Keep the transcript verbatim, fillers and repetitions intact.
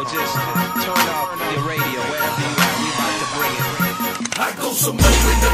just turn off your radio wherever you are. We about to bring it. I go somewhere in the